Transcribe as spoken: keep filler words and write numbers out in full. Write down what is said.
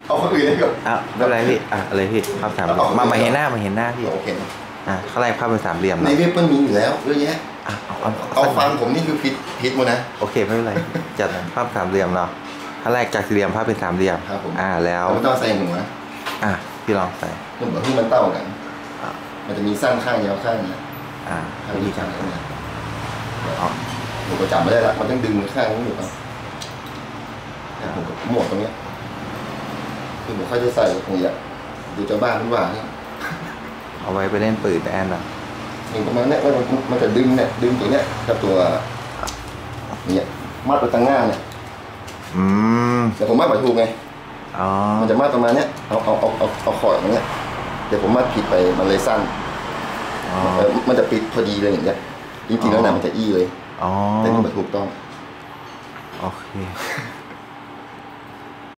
เอาคนอื่นเลยก่อนอ่ะไม่เป็นไรพี่อ่ะอะไรพี่ภาพสามเหลี่ยมมามาเห็นหน้ามาเห็นหน้าพี่โอเคอ่ะข้างในภาพเป็นสามเหลี่ยมในเว็บมันมีอยู่แล้วเยอะแยะอ่ะเอาเอาฟังผมนี่คือผิดผิดหมดนะโอเคไม่เป็นไรจัดภาพสามเหลี่ยมเนาะขั้นแรกจากสี่เหลี่ยมภาพเป็นสามเหลี่ยมครับผมอ่าแล้วไม่ต้องใส่หนูนะอ่ะพี่ลองใส่เหมือนที่มันเต้ากันมันจะมีสั้นข้างยาวข้างเนี่ยอ่าวิธีการเนี่ยหนูก็จับไม่ได้ละมันต้องดึงข้างนี้อยู่ครับผมก็หมวดตรงนี้คือผมค่อยจะใส่ตรงนี้ดูเจ้าบ้านมันว่าเอาไว้ไปเล่นปืนแอนอ่ะอย่างประมาณนี้ว่ามันจะดึงเนี่ยดึงตัวเนี้ยกับตัวเนี่ยมัดไปตั้งง่าเนี่ยอืมแต่ผมมัดไปถูกไงอ๋อมันจะมัดประมาณเนี้ยเอาเอาเอาเอาเอาขอดตรงเนี้ยเดี๋ยวผมมัดผิดไปมันเลยสั้นมันจะปิดพอดีเลยอย่างเงี้ยจริงๆแล้วนะมันจะอี้เลยแต่นี่มันถูกต้องโอเค